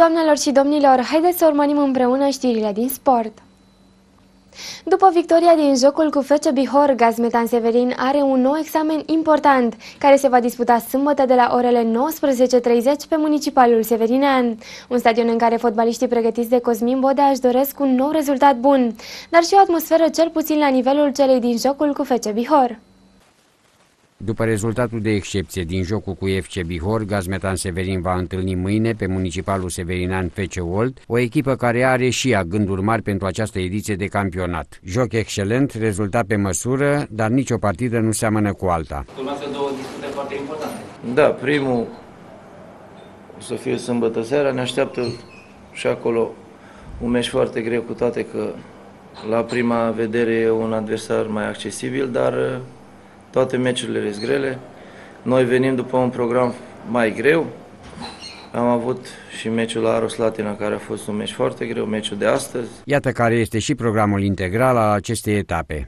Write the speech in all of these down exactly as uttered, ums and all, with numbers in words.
Doamnelor și domnilor, haideți să urmărim împreună știrile din sport. După victoria din jocul cu F C Bihor, Gazmetan Severin are un nou examen important, care se va disputa sâmbătă de la orele nouăsprezece și treizeci pe Municipalul Severinean, un stadion în care fotbaliștii pregătiți de Cosmin Bodea își doresc un nou rezultat bun, dar și o atmosferă cel puțin la nivelul celei din jocul cu F C Bihor. După rezultatul de excepție din jocul cu F C Bihor, Gazmetan Severin va întâlni mâine pe Municipalul Severinean F C Olt, o echipă care are și ea gânduri mari pentru această ediție de campionat. Joc excelent, rezultat pe măsură, dar nicio partidă nu seamănă cu alta. Urmează două dispute foarte importante. Da, primul o să fie sâmbătă seara, ne așteaptă și acolo un meci foarte greu, cu toate că la prima vedere e un adversar mai accesibil, dar toate meciurile sunt grele. Noi venim după un program mai greu. Am avut și meciul la Aros Slatina, care a fost un meci foarte greu, meciul de astăzi. Iată care este și programul integral al acestei etape.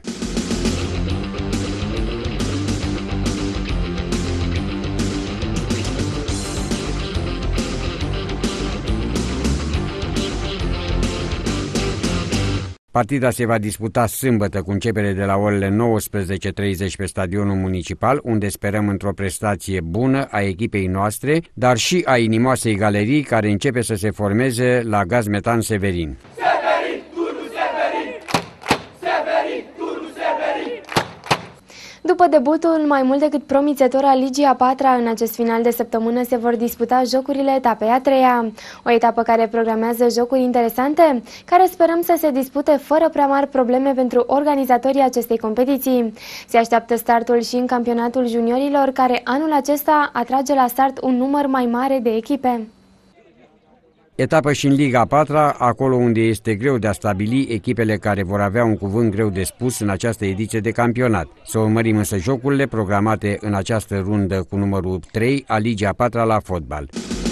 Partida se va disputa sâmbătă cu începere de la orele nouăsprezece și treizeci pe stadionul municipal, unde sperăm într-o prestație bună a echipei noastre, dar și a inimoasei galerii care începe să se formeze la Gazmetan Severin. Severin, Turnul Severin! Severin, Turnul Severin! După debutul mai mult decât promițător al Ligii a patra, în acest final de săptămână se vor disputa jocurile etapei a treia. O etapă care programează jocuri interesante, care sperăm să se dispute fără prea mari probleme pentru organizatorii acestei competiții. Se așteaptă startul și în campionatul juniorilor, care anul acesta atrage la start un număr mai mare de echipe. Etapă și în Liga a patra, acolo unde este greu de a stabili echipele care vor avea un cuvânt greu de spus în această ediție de campionat. Să urmărim însă jocurile programate în această rundă cu numărul trei a Ligii a patra la fotbal.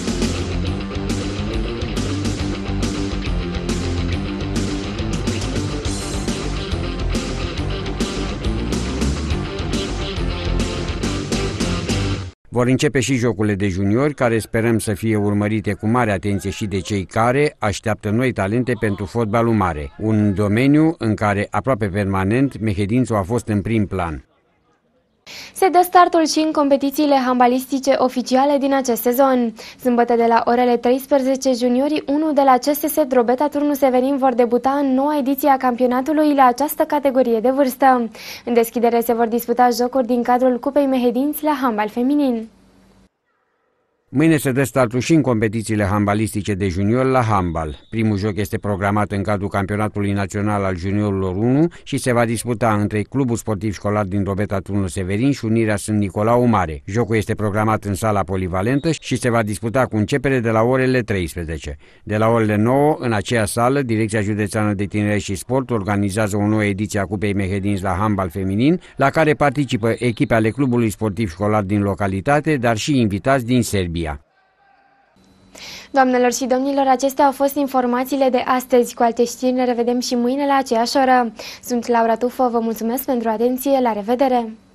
Vor începe și jocurile de juniori, care sperăm să fie urmărite cu mare atenție și de cei care așteaptă noi talente pentru fotbalul mare, un domeniu în care aproape permanent Mehedințul a fost în prim plan. Se dă startul și în competițiile handbalistice oficiale din acest sezon. Sâmbătă de la orele treisprezece, juniorii unu de la C S S Drobeta Turnul Severin vor debuta în noua ediție a campionatului la această categorie de vârstă. În deschidere se vor disputa jocuri din cadrul Cupei Mehedinți la handbal feminin. Mâine se dă startul și în competițiile handbalistice de junior la handbal. Primul joc este programat în cadrul campionatului național al juniorilor unu și se va disputa între Clubul Sportiv Școlar din Drobeta Turnul Severin și Unirea Sfânt Nicolau Mare. Jocul este programat în sala polivalentă și se va disputa cu începere de la orele treisprezece. De la orele nouă, în aceeași sală, Direcția Județeană de Tineret și Sport organizează o nouă ediție a Cupei Mehedinți la handbal feminin, la care participă echipe ale Clubului Sportiv Școlar din localitate, dar și invitați din Serbia. Doamnelor și domnilor, acestea au fost informațiile de astăzi. Cu alte știri ne revedem și mâine la aceeași oră. Sunt Laura Tufă, vă mulțumesc pentru atenție, la revedere!